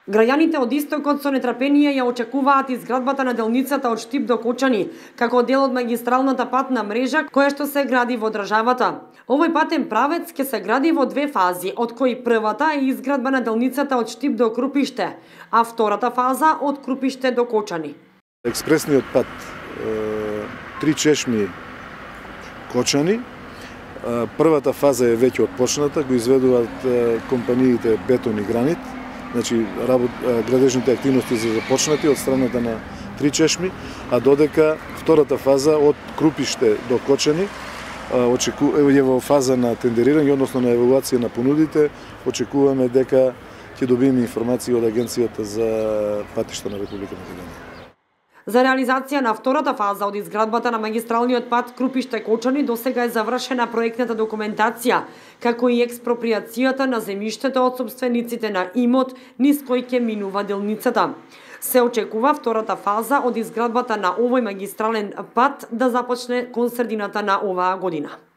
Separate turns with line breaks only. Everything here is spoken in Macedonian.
Граѓаните од Истокот со нетрпение ја очекуваат изградбата на делницата од Штип до Кочани, како дел од магистралната патна мрежа која што се гради во државата. Овој патен правец ќе се гради во две фази, од кои првата е изградба на делницата од Штип до Крупиште, а втората фаза од Крупиште до Кочани.
Експресниот пат Три чешми Кочани, првата фаза е веќе отпочната, го изведуваат компаниите Бетон и Гранит. Значи, градежните активности се започнати од страната на Три чешми, а додека втората фаза од Крупиште до Кочани е во фаза на тендерирање, односно на евалуација на понудите. Очекуваме дека ќе добиеме информации од Агенцијата за патишта на Република Македонија.
За реализација на втората фаза од изградбата на магистралниот пат Крупиште-Кочани досега е завршена проектната документација, како и експроприацијата на земјиштето од сопствениците на имот низ кој ќе минува делницата. Се очекува втората фаза од изградбата на овој магистрален пат да започне кон средината на оваа година.